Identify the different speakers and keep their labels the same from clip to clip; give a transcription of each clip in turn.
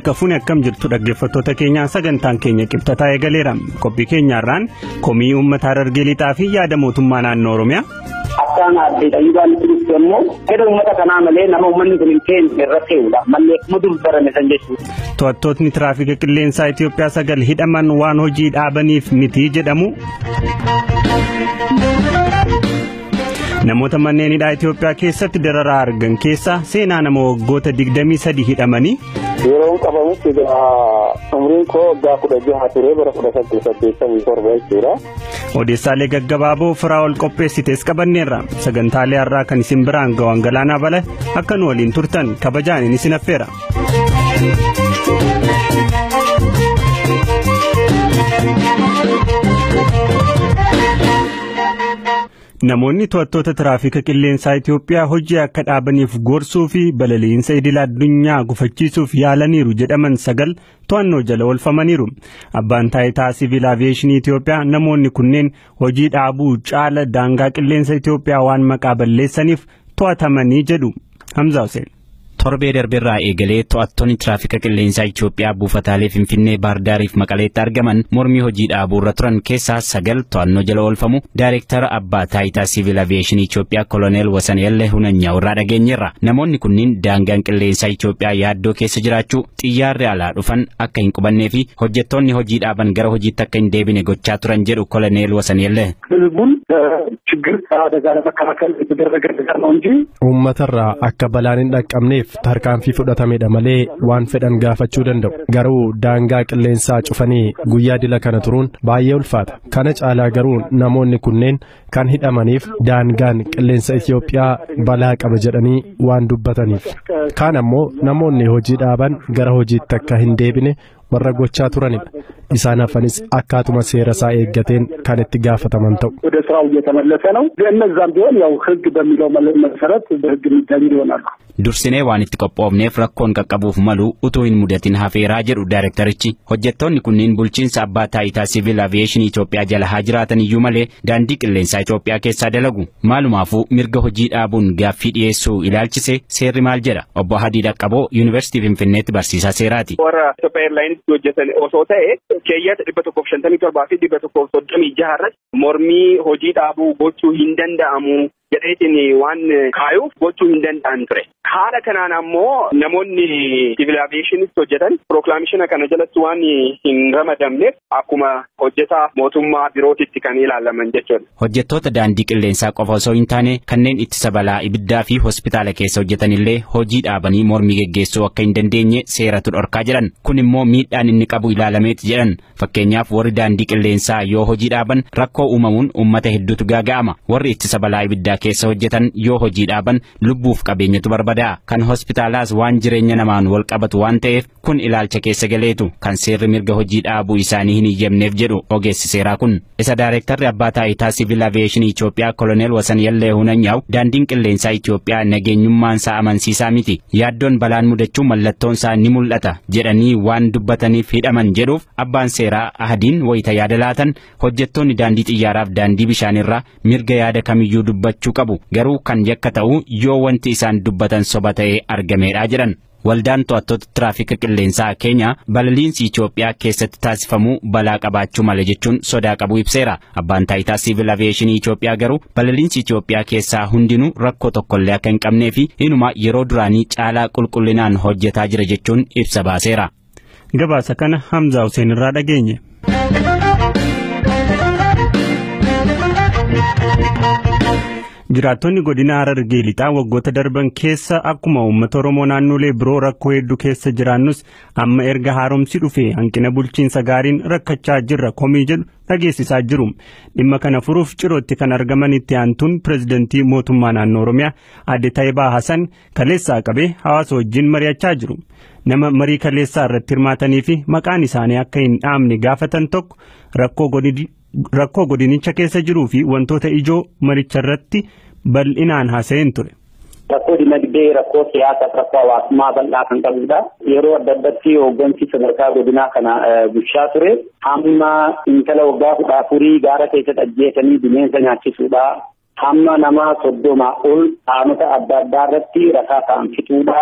Speaker 1: Harka fuuni akkam jirtu dhaggeeffattoota keenya sagantaan keenya qibxataa eegaleera. Qophii keenyaarraan komii uummata Harargee lixaa fi yaada mootummaa naannoo Oromiyaa.
Speaker 2: Akkaan adda ta'uudhaan turte immoo fedha uummata kanaa malee nama uummanni kun hin kenne irratti ta'uudha. Mallee mudur barame san jechuudha.
Speaker 1: To'attoonni tiraafika qilleensaa Itoophiyaa 9 hidhaman waan hojii dhaabaniif miti jedhamu. Namoota manneen hidhaa Itoophiyaa keessatti dararaa argan keessa seenaa nama waggoota 23 hidhamanii.
Speaker 3: Yeroo qabamutti umriin koo waggaa 16 ture bara 1887 jechuudha.
Speaker 1: Odeessaalee gaggabaaboo firaa ol qopheessites qabanneerra. Sagantaalee har'aa kan isin biraan ga'an Galaanaa Bala akka nu waliin turtan kabajaan isin affeera. Namoonni to'attoota tiraafika qilleensaa Itoophiyaa hojii akka dhaabaniif gorsuu fi balaliinsa idil addunyaa gufachiisuuf yaalaniiru jedhaman 9 to'annoo jala oolfamaniiru. Abbaan taayitaa siviil aviyeeshinii Itoophiyaa namoonni kunneen hojii dhaabuu caala daangaa qilleensa Itoophiyaa waan maqaa balleessaniif to'atamanii jedhu. Hamza Hussein.
Speaker 4: Torbee darbeerraa eegalee to'attoonni tiraafika qilleensaa Itoophiyaa buufataalee Finfinnee Baardaariif Maqaleetti argaman mormii hojii dhaabuurra turan keessaa 9 to'annoo jala oolfamu Daayireektara Abbaa Taayitaa Siviil Aviyeeshinii Itoophiyaa Koloneel Wasaniyallee Hunanyaa irraa dhageenyeerra. Namoonni kunniin daangaan qilleensaa Itoophiyaa yaaddoo keessa jiraachuu xiyyaarri alaa dhufan akka hin qubannee fi hojjettoonni hojii dhaaban gara hojiitti akka hin deebine gochaa turan jedhu Koloneel Wasaniyallee.
Speaker 5: Uummatarraa akka balaan hin dhaqqabneef tarkaanfii fudhatamedha malee waan fedhan gaafachuu danda'u. Garuu daangaa qilleensaa cufanii guyyaa dila kana turuun baay'ee ulfaata. Kana caalaa garuu namoonni kunneen kan hidhamaniif daangaan qilleensa Itoophiyaa balaa qaba jedhanii waan dubbataniif. Kaan ammoo namoonni hojii dhaaban gara hojiitti akka hin deebine warra gochaa turanidha. Isaan hafanis akkaatuma seera isaa eeggateen kan itti gaafataman ta'u.
Speaker 2: ወደ ስራው እየተመለሰ ነው። ለእነዛም ቢሆን ያው ህግ በሚለው መሰረት በህግ የሚዳኝ ይሆናል።
Speaker 4: Dursinee waan itti qophoofneef rakkoon qaqqabuuf malu utuu hin mudatin hafeeraa jedhu Daayireektarichi. Hojjettoonni kunniin bulchiinsa Abbaa Taayitaa Siviil Aviyeeshinii Itoophiyaa jala haa jiraatan iyyuu malee daandii qilleensaa Itoophiyaa keessaa dalagu. Maalumaafuu mirga hojii dhaabuun gaaffii dhiyeessuu ilaalchise seerri maal jedha? Obbo Hadii Dhaqqaboo Yuunivarsiitii Finfinneetti barsiisaa seeraati.
Speaker 6: Warra Itoophiyaa Airlines hojjetan osoo ta'e keeyyata 157 fi 136 irratti mormii hojii dhaabuu gochuu hin danda'amu jedheetiin waan kaayuuf gochuu hin danda'an ture. Haala kanaan ammoo namoonni siviil aviyeeshinitti hojjetan pirookilaamishina kana jalatti waan hin ramadamneef akkuma hojjetaa mootummaa birootitti kan ilaalaman jechuudha.
Speaker 4: Hojjettoota daandii qilleensaa qofa osoo hin taane kanneen ittisa balaa ibiddaa fi hospitaala keessa hojjetanillee hojii dhaabanii mormii geggeessuu akka hin dandeenye seeratu dhorkaa jedhan. Kun immoo miidhaan inni qabu ilaalameeti jedhan. Fakkeenyaaf warri daandii qilleensaa yoo hojii dhaaban rakkoo uumamuun uummata hedduutu gaaga'ama. Warri ittisa balaa ibiddaa keessa hojjetan yoo hojii dhaaban lubbuuf qabeenyatu barbada. Kan hospitaalaas waan jireenya namaan wal qabatu waan ta'eef kun ilaalcha keessa galeetu kan seerri mirga hojii dhaabuu isaanii hin iyyamneef jedhu ogeessi seeraa kun. Isa Daayireektarri Abbaa Taayitaa Siviil Aviyeeshinii Itoophiyaa Koloneel Wasaniyallee Hunanyaa daandiin qilleensaa Itoophiyaa nageenyummaan isaa amansiisaa miti. Yaaddoon balaan mudachuu mallattoon isaa ni mul'ata jedhanii waan dubbataniif hidhaman jedhuuf abbaan seeraa Ahadiin wayita yaada laatan hojjettoonni daandii xiyyaaraaf daandii bishaanirraa mirga yaada kamiyyuu dubbachuu qabu. Garuu kan yakka ta'u yoo wanti isaan dubbatan soba ta'ee argameedha jedhan. Waldaan to'attoota tiraafika qilleensaa Keenyaa balaliinsi Itoophiyaa keessatti taasifamu balaa qabaachuu mala jechuun sodaa qabu ibseera. Abbaan Taayitaa Siviil Aviyeeshinii Itoophiyaa garuu balaliinsi Itoophiyaa keessaa hundinuu rakkoo tokkollee akka hin qabnee fi inuma yeroo duraanii caalaa qulqullinaan hojjetaa jira jechuun ibsa baaseera.
Speaker 1: Gabaasa kana Hamza Hussein irraa dhageenye. Jiraattonni godina Harargee lixaa waggoota darban keessa akkuma uummata Oromoo naannolee biroo rakkoo hedduu keessa jiraannus amma erga haaromsi dhufee hanqina bulchiinsa gaariin rakkachaa jirra komii jedhu dhageessisaa jiru. Dhimma kana furuuf cirootti kan argaman itti aantuun pirezidantii mootummaa naannoo Oromiyaa Aadde Taayibaa Hasan kaleessaa qabee hawaasa wajjin mari'achaa jiru. Nama marii kaleessaa irratti hirmaatanii fi maqaan isaanii akka hin dhaamne gaafatan tokko rakkoo godinicha keessa jiruu fi wantoota ijoo maricha irratti bal'inaan haasa'een ture.
Speaker 2: Rakkoo dinagdee, rakkoo siyaasaa, rakkoo hawaasummaa bal'aa kan qabudha. Yeroo adda addaatti hooggansi sadarkaa godinaa kana bulchaa ture. Hamma intala waggaa 14 gaara keessatti ajjeesanii bineensa nyaachisuudha. Hamma nama 30 ol aanota adda addaa irratti rakaa ta'an fixuudha.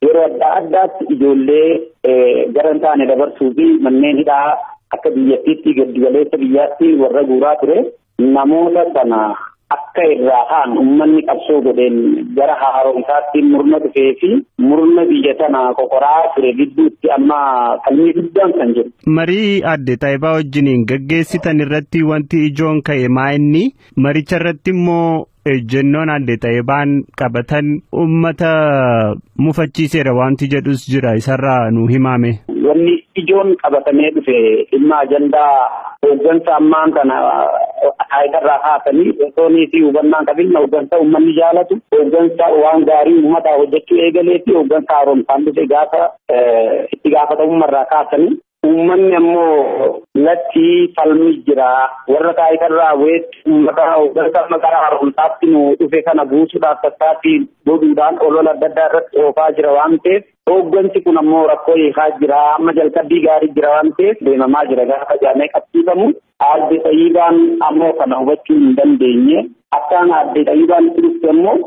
Speaker 2: yeroo adda addaatti ijoollee gara hin taane dabarsuu fi manneen hidhaa akka biyyattiitti giddugaleessa biyyaatti warra guuraa ture namoota sana akka irraa haan uummanni qabsoo godheen gara haaromsaatti murna dhufee fi murna biyya sana qoqoraa ture gidduutti amma falmii guddaan kan jiru.
Speaker 1: Marii adde Taayibaa wajjiniin gaggeessitan irratti wanti ijoon ka'e maa inni maricha irratti immoo ejjennoon adde Taayibaan qabatan uummata mufachiiseera wanti jedhus jira isarraa nu himame.
Speaker 2: Wanni ijoon qabatamee dhufe dhimma ajandaa hooggansa ammaan kana taayitarraa kaasanii osoonii fi hubannaan qabinna hooggansa uummanni jaalatu hooggansa waan gaarii uummataa hojjechuu eegalee fi hooggansa haaromsaan dhufe gaafa itti gaafatamummaarraa kaasanii uummanni ammoo latti falmii jira warra taayitarraa weetti uummata hooggansa maqaa haaromsaatti nu dhufe kana buusuudhaaf tattaaffii godhuudhaan olola adda addaa irratti oofaa jira waan ta'eef hooggansi kun ammoo rakkoo hiikaa jira amma jalqabbii gaarii jira waan ta'eef deemamaa jira gaafa jaamee qabsiifamu adde Taayibaan ammoo kana hubachuu hin dandeenye akkaan adde Taayibaan dhufte ammoo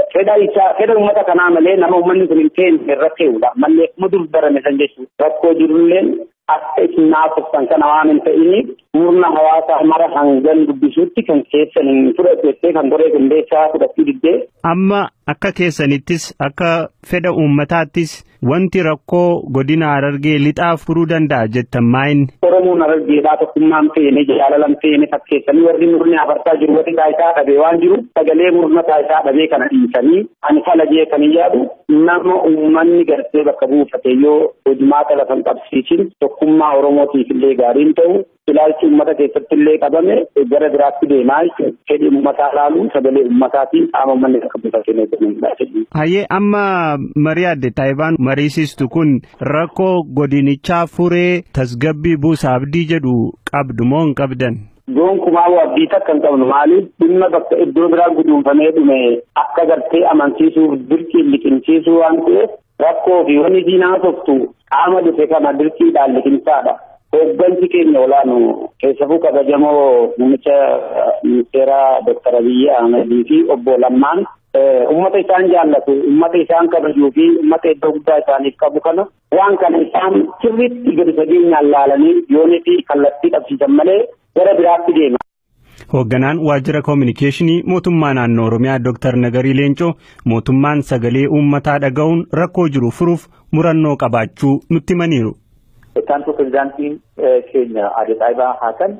Speaker 2: fedha uummata kanaa malee nama uummanni kun hin feene irra ta'uudha mallee kuma dur darame san jechuudha rakkoo jirulleen akka isin naasoftan kana waan hin ta'iniif murna hawaasaa mara hangan dubbisuutti kan keessan hin fudhatettee kan goree qindeessaa fudhachuu diddee.
Speaker 1: Amma akka keessanittis akka fedha uummataattis wanti rakkoo godina Harargee lixaa furuu danda'a jettan maayini.
Speaker 2: Oromoon Harargeedhaa tokkummaan feene jaalalan feene fakkeessanii warri murni afartaa jiru warri taayitaa dhabee waan jiru sagalee murna taayitaa dhabee kana dhiisanii ani fala jee kan yaadu nama uummanni gartee bakka buufate yoo hojimaata lafa hin qabsiisin tokkummaa Oromootiif illee gaariin ta'u ilaalchi uummata keessatti illee qabame gara biraatti deemaa fedhii uummataa ilaalu sagalee uummataatiin qaama uummanni akka buufatee jedhamudha.
Speaker 1: Hayyee amma marii adde Taayibaan mariisistu kun rakkoo godinichaa furee tasgabbii buusa abdii jedhu qabdu moo hin qabdan?
Speaker 2: Gonkumaa abdii takka hin qabnu maaliif dhimma bakka iddoo biraa guduunfamee dhume akka gartee amansiisuuf dirqiin liqimsiisuu waan ta'eef rakkoo fi wanni diinaa toftu qaama dhufe kana dirqiidhaan liqimsaadha. Hooggansi keenya olaanu keessafuu kabajamoo muummicha ministeeraa Dr. Abiyyi Ahmedii fi obbo Lammaan ummata isaan jaallatu ummata isaan kabajuu fi ummata iddoo guddaa isaaniif qabu kana waan kana isaan sirriitti gadi fageenyaan laalanii yoonii fi kallattii qabsiisan malee gara biraatti deema.
Speaker 1: Hoogganaan waajjira koominikeeshinii mootummaa naannoo Oromiyaa Dr. Nagarii Leencoo mootummaan sagalee uummataa dhaga'uun rakkoo jiru furuuf murannoo qabaachuu nutti himaniiru.
Speaker 7: Kanto pirezidaantiin keenya adde Taayibaa Haasan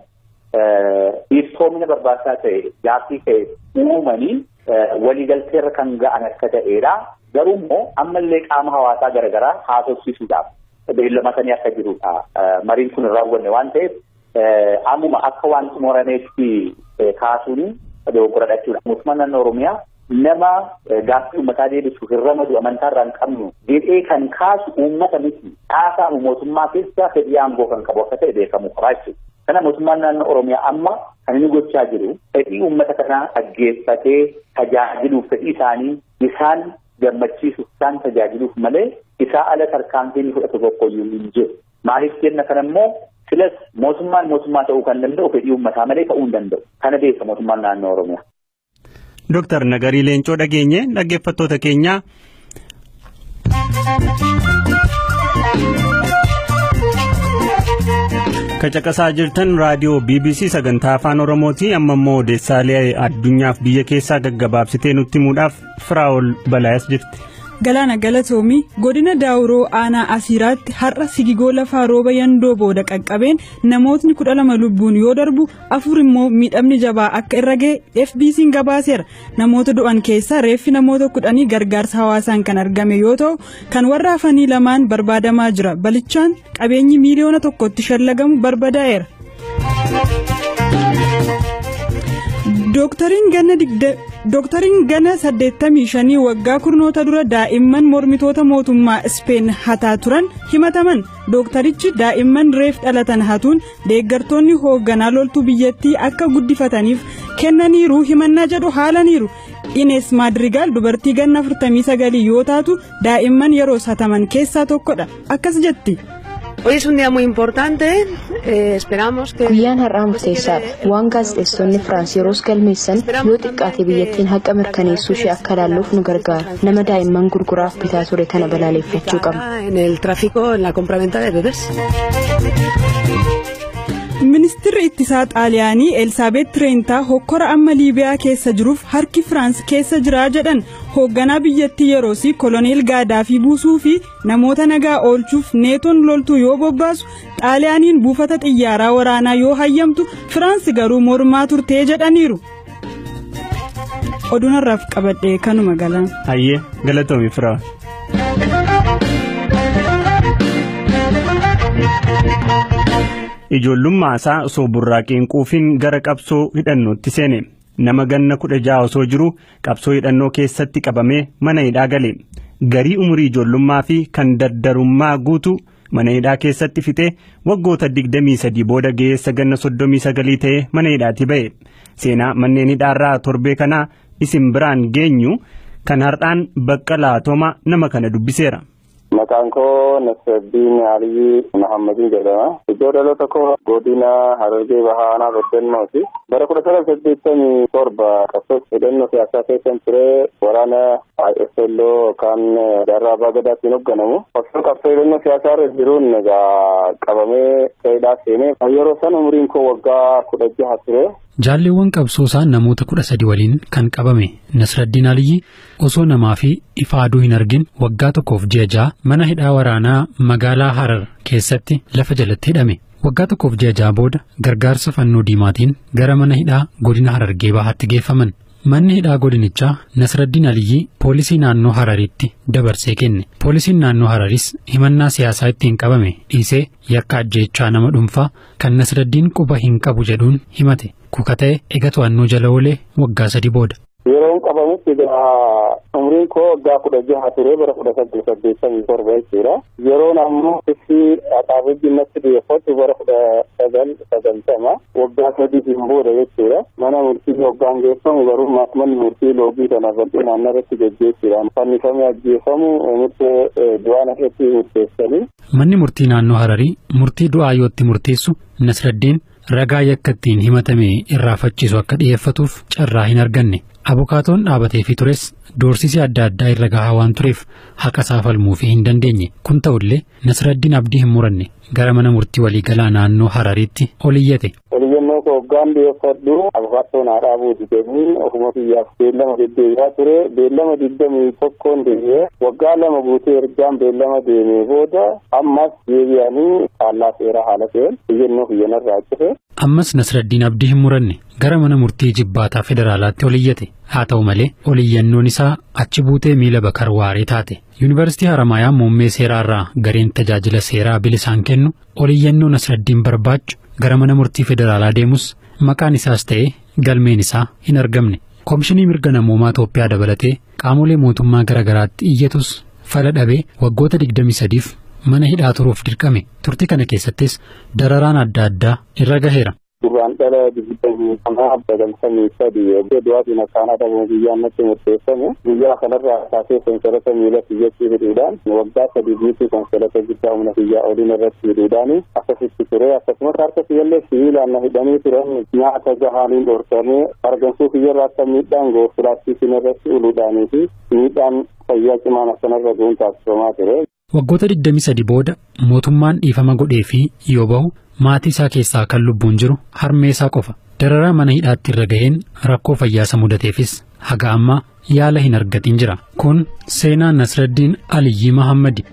Speaker 7: ibsoomina barbaachisaa ta'e gaaffii ta'e uumanii waliigalteerra kan ga'an akka ta'edha. Garuu immoo ammallee qaama hawaasaa garaagaraa haasofsiisuudhaaf beellamatanii akka jirudha. Mariin kun hin raawwanne waan ta'eef ammuma akka waan xumurameetti kaasuun dogoggora jechuudha. Mootummaan naannoo Oromiyaa nama gaaffii uummataa deebisuuf hin ramadu amantaarraa hin qabnu jedhee kan kaasu uummata miti dhaasaa mootummaa keessa fedhii aangoo kan qabu akka ta'e beekamu qaba jechuudha. Kana mootummaan naannoo Oromiyaa amma kan inni gochaa jiru fedhii uummata kanaa dhaggeeffatee tajaajiluuf fedhii isaanii isaan gammachiisuuf isaan tajaajiluuf malee isaa ala tarkaanfiin fudhatu tokkoyyuu hin jiru. Maaliif jenna kana immoo filas mootummaa ta'uu kan danda'u fedhii uummataa malee ta'uu hin danda'u. Kana beeka mootummaan naannoo Oromiyaa.
Speaker 1: Dr. Nagarii Leencoo dhageenye dhaggeeffattoota keenya. Kacaqasaa jirtan raadiyoo BBC sagantaa afaan Oromooti amma immoo odeessaalee addunyaaf biyya keessaa gaggabaabsitee nutti himuudhaaf Firaa'ol Balaayas jirti.
Speaker 8: Galaana Galatoomii godina Daawuroo aanaa Asiiraatti har'a sigigoo lafaa rooba yandoo booda qaqqabeen namootni 12 lubbuun yoo darbu 4 immoo miidhamni jabaa akka irra ga'e FBC'n gabaaseera. Namoota du'an keessaa reeffi namoota 10 gargaarsa hawaasaan kan argame yoo ta'u kan warra hafanii lamaan barbaadamaa jira. Balichaan qabeenyi miiliyoona 1tti shallagamu barbadaa'eera. Doktariin gana 85 waggaa kurnoota dura daa'imman mormitoota mootummaa Ispeen hataa turan himataman. Doktarichi daa'imman reef dhalatan hatuun deeggartoonni hoogganaa loltuu biyyattii akka guddifataniif kennaniiru himannaa jedhu haalaniiru. Ines Madrigal dubartii ganna 49 yoo taatu daa'imman yeroo hataman keessaa tokkodha. Akkas jetti.
Speaker 9: Hoy es un día muy importante. Esperamos que
Speaker 10: guyyaan har'aa murteessaadha. Waan gaazexeessonni Firaans yeroo galmeessan yoo xiqqaate biyyattiin haqa mirkaneessuu ishee akka ilaalluuf nu gargaara. Nama daa'imman gurguraaf bitaa ture kana balaaleffachuu qabna.
Speaker 9: en el tráfico, en la compraventa de bebés.
Speaker 8: Ministeerri ittisaa Xaaliyaanii Elsaabeet Tireentaa hokkora amma Liibiyaa keessa jiruuf harki Firaans keessa jira jedhan hoogganaa biyyattii yeroosi koloneel Gaadaafii buusuu fi namoota nagaa oolchuuf neetoon loltuu yoo bobbaasu Xaaliyaaniin buufata xiyyaaraa waraanaa yoo hayyamtu Firaans garuu mormaa turtee jedhaniiru. Oduun har'aaf qabadhee kanuma galaan.
Speaker 1: Hayyee galatoomi Firaa. Ijoollummaa isaa osoo burraaqeen quufiin gara qabsoo hidhannootti seene nama ganna 16 osoo jiru qabsoo hidhannoo keessatti qabamee mana hidhaa gale garii umurii ijoollummaa fi kan daddarummaa guutu mana hidhaa keessatti fixee waggoota 23 booda geessa ganna 39 ta'ee mana hidhaatti ba'e seenaa manneen hidhaarraa torbee kanaa isin biraan geenyu kan har'aan Baqqalaa Toomaa nama kana dubbiseera.
Speaker 3: Maqaan koo Nasruddin Alii Muhammadin jedhama. Iddoo dhaloota koo godina Harargee Bahaa Aanaa Beddennooti. Bara 1987 qabsoo hidhannoo siyaasaa keessan ture waraana ISLO kan Jaarraa Abbaa Gadaatiin hoogganamu. Qabsoo hidhannoo siyaasaa irra jiruun qabamee hidhaa seenee yeroo san umriin koo waggaa 16 ture.
Speaker 11: Jaalleewwan qabsoosaa namoota 13 waliin kan qabame Nasruddin Alii osoo namaa fi ifa aduu hin argin waggaa tokkoof ji'a 6 mana hidhaa waraanaa magaalaa Harar keessatti lafa jalatti hidhame. Waggaa tokkoof ji'a 6 booda gargaarsa fannoo diimaatiin gara mana hidhaa godina Harargee Bahaatti geeffaman. Manni hidhaa godinichaa Nasruddin Alii poolisii naannoo Hararitti dabarsee kenne. Poolisiin naannoo Hararis himannaa siyaasaa ittiin qabame dhiisee yakka ajjeechaa nama dhuunfaa kan Nasruddin quba hin qabu jedhuun himate. Kukatee eega to'annoo jala oolee waggaa 3 booda.
Speaker 3: Yeroo qabamutti umriin koo waggaa 16 ture bara 1987 jechuudha. Yeroon ammoo itti dhaabbiin natti dhiyeeffatu bara 1990 waggaa 3 booda jechuudha. Mana murtii waggaan geeffamu garuu manni murtii loogii kana bal'ee naannoo irratti gaggeessuudhaan fannifamee ajjeefamu murtee du'aan irratti murteessanii.
Speaker 11: Manni murtii naannoo Hararii murtii du'aa yoo itti murteessu Nasruddin ragaa yakka ittiin himatame irraafachiisu akka dhiyeeffatuuf carraa hin arganne. Abukaatoon dhaabatee fi tures doorsisi adda addaa irra gahaa waan tureef haqa isaa falmuu fi hin dandeenye. Kun ta'ullee Nasruddin abdii hin muranne gara mana murtii waliigalaa naannoo Harariitti ol iyyate.
Speaker 3: Oliyyannoo koo hoggaan dhiyeeffadhu abukaatoon haa dhaabuuti jedhanii ofuma kiyyaaf beellama deddeebi'aa ture. Beellama 21 deebi'ee waggaa 2 guutee ergaan beellama deemee booda ammas deebi'anii faallaa seeraa haala ta'een oliyyannoo kiyyanarraa cufe.
Speaker 11: Ammas Nasruddin abdii hin muranne gara mana murtii jibbaataa federaalaatti ol iyyate. Haa ta'u malee oliyyannoon isaa achi buutee miila bakar waaree taate. Yuunivarsiitii Haramayaa muummee seeraarraa gareen tajaajila seeraa bilisaan kennu oliyyannoo Nasruddin barbaachu gara mana murtii federaalaa deemus maqaan isaas ta'ee galmeen isaa hin argamne. Komishinii mirga namoomaa Itoophiyaa dabalatee qaamolee mootummaa garaagaraatti iyyatus fala dhabee waggoota 23f mana hidhaa turuuf dirqame. Turtii kana keessattis dararaan adda addaa irra gaheera.
Speaker 3: Duraan dhala digiddamii kanaa abdagalfamii sadii du'aatiin akkaan adabamu guyyaan natti murteeffame guyyaa kanarraa kaasee konkolaataa miila kiyyatti hidhuudhaan waggaa 3 guutuu konkolaataa guddaa humna kiyyaa oliin irratti hidhuudhaan akkasitti ture akkasumas harka kiyyallee sibiilaan na hidhanii turan nyaata gahaaniin dhorkamee argamsuu kiyyarraa akka miidhaan gooftiraattiisin irratti uluudhaanii fi miidhaan fayyaa cimaan akkanarra guun taasifamaa ture.
Speaker 11: Waggoota 23 booda mootummaan dhiifama godhee fi yoo bahu maatii isaa keessaa kan lubbuun jiru harmee isaa qofa. Dararaa mana hidhaatti irra ga'een rakkoo fayyaa mudateefis haga ammaa yaala hin argatin jira. Kun seenaa Nasruddin Alii Muhammadi.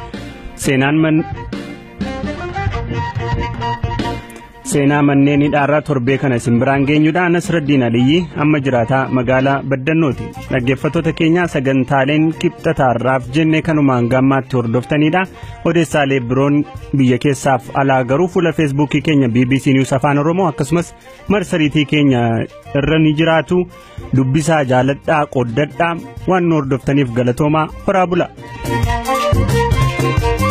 Speaker 1: Seenaa manneen hidhaarraa torbee kana isin biraan geenyuudhaan Nasruddin Alii amma jiraataa magaalaa Baddannooti. Dhaggeeffattoota keenya sagantaaleen kibxataarraaf jenne kanumaan gammaatti hordoftanidha. Odeessaalee biroon biyya keessaaf alaa garuu fuula feesbuukii keenya BBC News Afaan Oromoo akkasumas marsariitii keenya irra ni jiraatu. Dubbisaa jaaladhaa qoddadhaa waan hordoftaniif galatoomaa horaa bula.